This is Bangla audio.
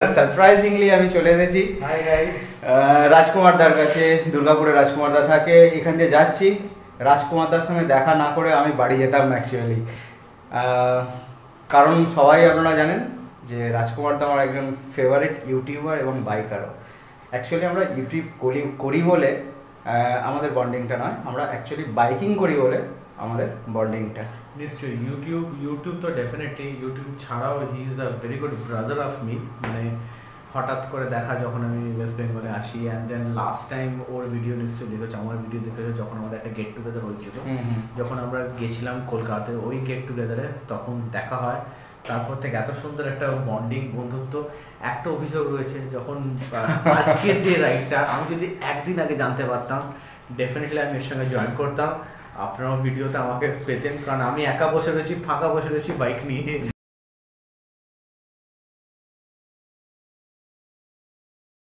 সারপ্রাইজিংলি আমি চলে এসেছি হাই গাইস রাজকুমার দার কাছে। দুর্গাপুরে রাজকুমার দা থাকে, এখান দিয়ে যাচ্ছি। রাজকুমার দার সঙ্গে দেখা না করে আমি বাড়ি যেতাম অ্যাকচুয়ালি, কারণ সবাই আপনারা জানেন যে রাজকুমার দা আমার একজন ফেভারিট ইউটিউবার এবং বাইকারও। অ্যাকচুয়ালি আমরা ইউটিউব করি বলে আমাদের বন্ডিংটা নয়, আমরা অ্যাকচুয়ালি বাইকিং করি বলে আমাদের বন্ডিংটা। নিশ্চয়ই ইউটিউব তো ডেফিনেটলি, ইউটিউব ছাড়াও he is a very good brother of me. মানে হঠাৎ করে দেখা যখন আমি ওয়েস্ট বেঙ্গলে আসি, অ্যান্ড দেন লাস্ট টাইম ওর ভিডিও নিশ্চয়ই দেখেছো, আমার ভিডিও দেখেছো যখন আমাদের একটা গেট টুগেদার হয়েছিল, যখন আমরা গেছিলাম কলকাতাতে, ওই গেট টুগেদারে তখন দেখা হয়। তারপর থেকে এত সুন্দর একটা বন্ডিং, বন্ধুত্ব। একটা অভিযোগ রয়েছে, যখন আজকের যে রাইডটা আমি যদি একদিন আগে জানতে পারতাম, ডেফিনেটলি আমি এর সঙ্গে জয়েন করতাম। আপনারাও ভিডিওতে আমাকে পেতেন, কারণ আমি একা বসে রয়েছি, ফাঁকা বসে রয়েছি বাইক নিয়ে।